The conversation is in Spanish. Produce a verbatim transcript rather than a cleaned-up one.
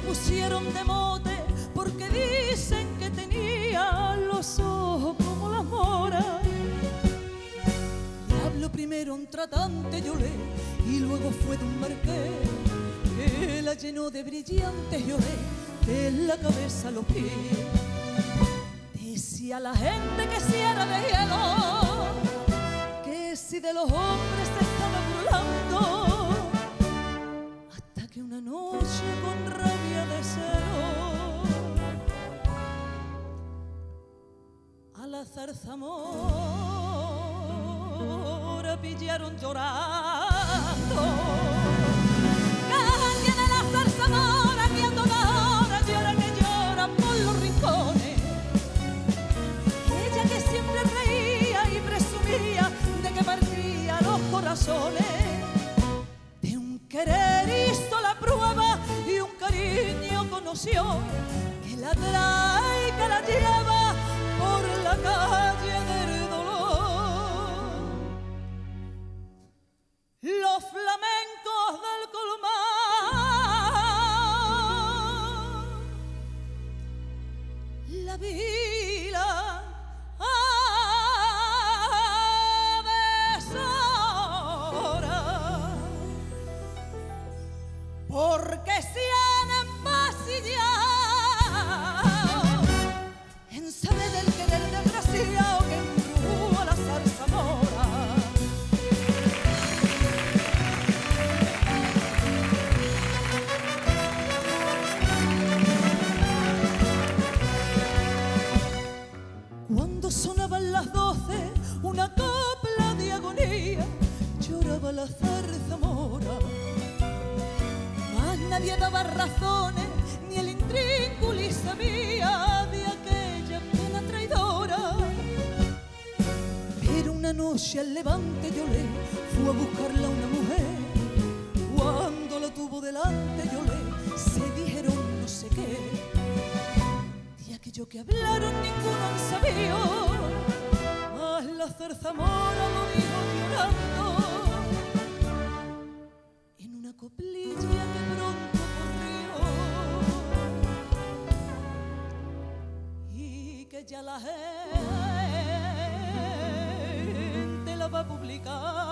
pusieron de mote porque dicen que tenía los ojos como las moras. Le habló primero un tratante, Yolé, y luego fue de un marqués que la llenó de brillantes, Yolé, de la cabeza a los pies. Decía a la gente que si era de hielo, que si de los hombres se estaba burlando, hasta que una noche con rabia de celo a la zarzamora pillaron llorando. Calle de la zarzamora que a toda hora llora que llora por los rincones. Ella que siempre reía y presumía de que partía los corazones. De un querer hizo la prueba y un cariño conoció que la trae y que la lleva por la calle del dolor. Los flamencos del Colmar, la vila avesora, porque se han empasillado en saber del querer desgraciado que embrujó a la zarzamora. Cuando sonaban las doce, una copla de agonía, lloraba la zarzamora. Mas nadie daba razones, ni el intrínculo sabía de aquella pena traidora. Pero una noche al levante Yolé fue a buscarla una mujer. Cuando la tuvo delante Yolé se dijeron no sé qué. De aquello que hablaron ninguno han sabido, mas la zarzamora lo dijo llorando en una coplilla que pronto corrió y que ya la gente la va a publicar.